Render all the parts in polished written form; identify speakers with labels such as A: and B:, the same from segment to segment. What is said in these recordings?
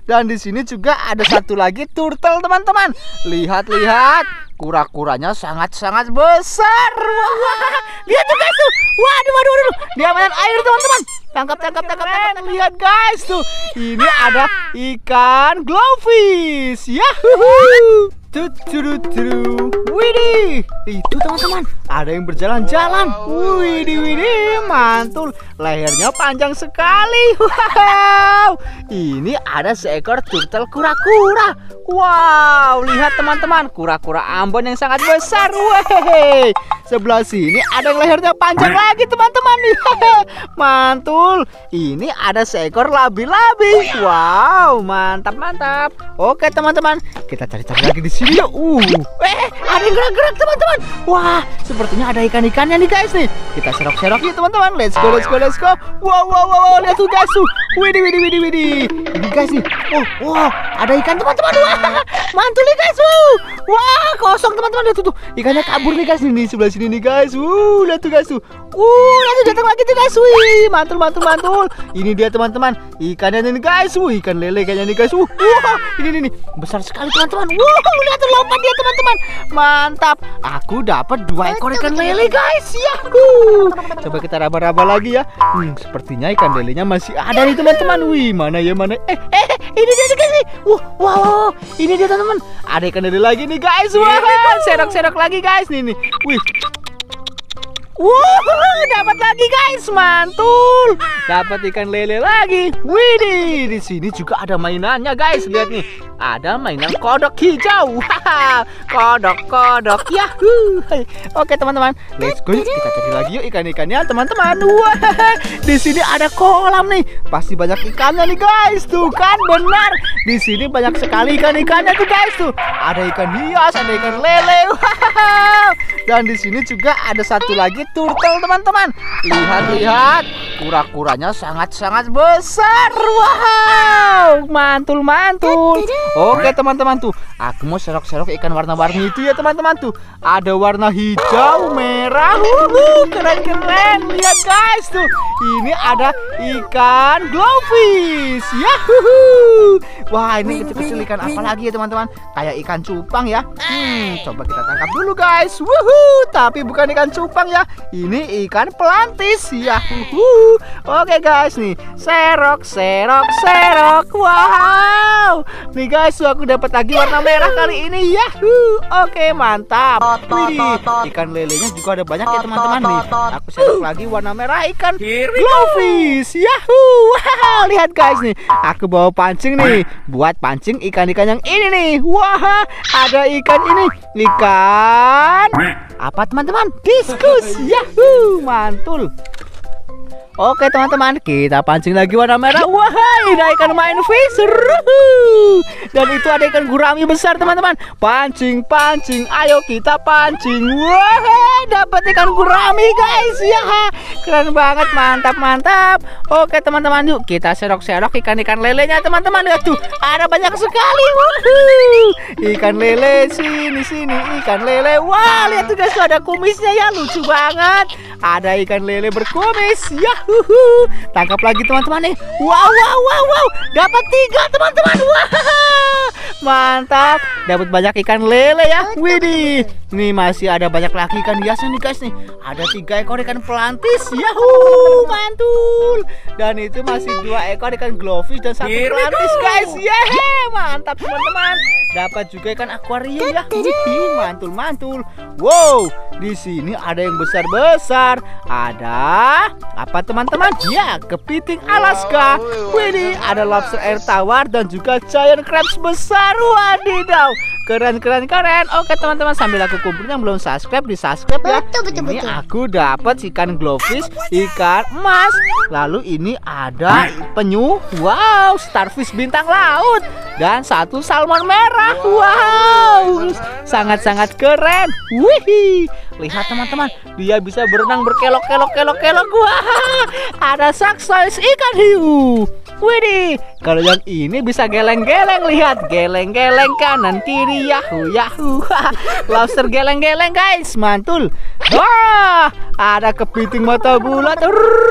A: Dan di sini juga ada satu lagi turtle teman-teman. Lihat-lihat, kura-kuranya sangat-sangat besar. Wah, lihat tuh guys tuh. Waduh, waduh, waduh. Dia mainan air teman-teman. Tangkap. Lihat guys tuh. Ini ada ikan glowfish. Yahoo. Widih, itu teman-teman, ada yang berjalan-jalan. Widih, mantul. Lehernya panjang sekali. Wow, ini ada seekor turtle kura-kura. Wow, lihat teman-teman, kura-kura Ambon yang sangat besar. Weh, sebelah sini ada yang lehernya panjang lagi teman-teman. Mantul. Ini ada seekor labi-labi. Wow, mantap. Oke teman-teman, kita cari-cari lagi di sini yuk. Ada yang gerak-gerak teman-teman. Wah, sepertinya ada ikan-ikannya nih guys nih. Kita serok-serok yuk teman-teman. Let's go. Wow, lihat tuh guys tuh. Widih. Ini guys nih. Wow, ada ikan teman-teman. Wah, mantul nih guys. Wah, kosong teman-teman. Lihat tuh. Ikannya kabur nih guys nih sebelah sini nih guys. Lihat tuh guys tuh. Lihat tuh datang lagi tuh guys. Wih, mantul. Ini dia teman-teman. Ikannya nih guys. Ikan lele kayaknya nih guys. Ini besar sekali teman-teman. Lihat tuh lompat dia teman-teman. Mantap. Aku dapat 2 ekor ikan lele guys. Yahoo. Coba kita raba-raba lagi ya. Sepertinya ikan lelenya masih ada nih teman-teman. Wih, mana? Ini dia guys nih. Wow, ini dia teman-teman. Ada ikan lele lagi nih guys. Wah, serok-serok lagi guys nih. Wih. Dapat lagi guys, mantul. Dapat ikan lele lagi. Widih, di sini juga ada mainannya guys. Lihat nih, ada mainan kodok hijau. Kodok. Yahoo. Oke teman-teman, let's go. Kita cari lagi yuk ikan-ikannya teman-teman. Wah, di sini ada kolam nih. Pasti banyak ikannya nih guys. Tuh kan, benar. Di sini banyak sekali ikan-ikannya tuh guys tuh. Ada ikan hias, ada ikan lele. Wow. Dan di sini juga ada satu lagi turtle teman-teman. Lihat, kura-kuranya sangat-sangat besar. Wow, mantul. Oke teman-teman tuh, aku mau serok-serok ikan warna-warni itu ya teman-teman tuh. Ada warna hijau, merah. Keren. Lihat guys tuh, ini ada ikan glowfish. Yahoo. Wah, ini kecil-kecil ikan apa lagi ya teman-teman? Kayak ikan cupang ya. Coba kita tangkap dulu guys. Tapi bukan ikan cupang ya. Ini ikan pelantis. Yahoo. Oke guys nih, serok. Wow. Nih guys, aku dapat lagi warna merah kali ini. Yahoo. Oke, mantap. Widih, ikan lelenya juga ada banyak ya teman-teman nih. Aku serok lagi warna merah ikan glowfish. Yahoo. Wow, lihat guys nih, aku bawa pancing nih buat pancing ikan-ikan yang ini nih. Wah, ada ikan ini. Ikan apa teman-teman? Diskus. Yahoo, mantul. Oke teman-teman, kita pancing lagi warna merah. Wah, ada ikan main fish. Dan itu ada ikan gurami besar teman-teman. Pancing. Ayo kita pancing. Wah, dapat ikan gurami guys. Ya, keren banget, mantap. Oke teman-teman, yuk kita serok-serok ikan-ikan lelenya teman-teman. Lihat tuh, ada banyak sekali. Ikan lele sini ikan lele. Wah, lihat tuh guys, ada kumisnya ya, lucu banget. Ada ikan lele berkumis. Tangkap lagi teman-teman nih. Wow. Dapat 3 teman-teman. Wah, mantap. Dapat banyak ikan lele ya. Widih. Nih masih ada banyak lagi ikan hiasnya nih guys nih. Ada 3 ekor ikan pelantis. Yahoo, mantul. Dan itu masih 2 ekor ikan glowfish dan 1 pelantis guys. Mantap teman-teman. Dapat juga ikan akuarium ya. Mantul. Wow, di sini ada yang besar-besar. Ada apa teman-teman? Ya, kepiting Alaska. Widih, ada lobster air tawar dan juga giant crabs besar. Wadidaw, keren. Oke teman-teman, sambil aku kumpulin yang belum subscribe, di subscribe ya. Ini aku dapat ikan glowfish, ikan emas. Lalu ini ada penyu. Wow, starfish bintang laut. Dan 1 salmon merah. Wow, sangat-sangat keren. Wih, lihat teman-teman, dia bisa berenang berkelok. Wah, ada success ikan hiu. Widih, kalau yang ini bisa geleng-geleng, lihat, geleng-geleng kanan kiri, yahu yahu. Lobster geleng-geleng guys, mantul. Wah, ada kepiting mata bulat.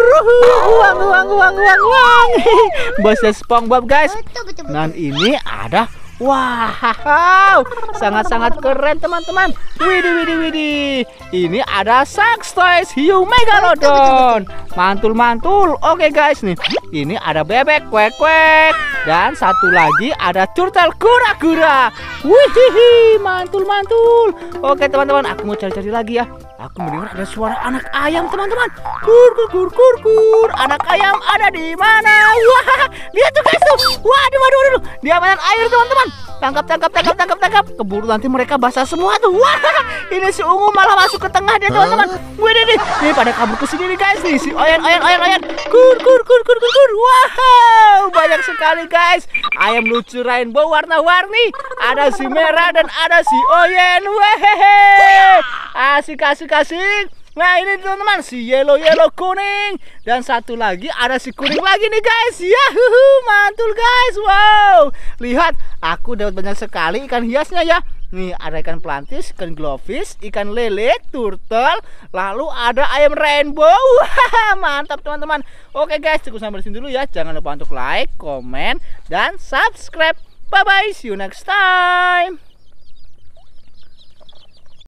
A: Uang. Bosnya SpongeBob guys. Dan ini ada, wow, sangat-sangat keren teman-teman. Widih. Ini ada Shark Toys Hiu Megalodon. Mantul. Oke guys nih. Ini ada bebek kuek. Dan satu lagi ada turtle kura-kura. Wih, mantul. Oke teman-teman, aku mau cari-cari lagi ya. Aku mendengar ada suara anak ayam teman-teman. Kur. Anak ayam ada di mana? Wah, lihat tuh guys tuh. Waduh. Dia mainan air teman-teman. Tangkap. Keburu nanti mereka basah semua tuh. Wah, ini si ungu malah masuk ke tengah dia teman-teman. Widih. Ini pada kabur ke sini nih guys nih. Si Oyen. Kur. Wow, banyak sekali guys. Ayam lucu rainbow warna-warni. Ada si merah dan ada si Oyen. Wehehe. Asik. Nah ini teman-teman, si yellow kuning. Dan satu lagi ada si kuning lagi nih guys. Yahuhu, mantul guys. Wow, lihat, aku dapat banyak sekali ikan hiasnya ya. Nih ada ikan plantis, ikan glowfish, ikan lele, turtle, lalu ada ayam rainbow. Wah, mantap teman-teman. Oke guys, cukup sampai sini dulu ya. Jangan lupa untuk like, komen, dan subscribe. Bye bye, see you next time.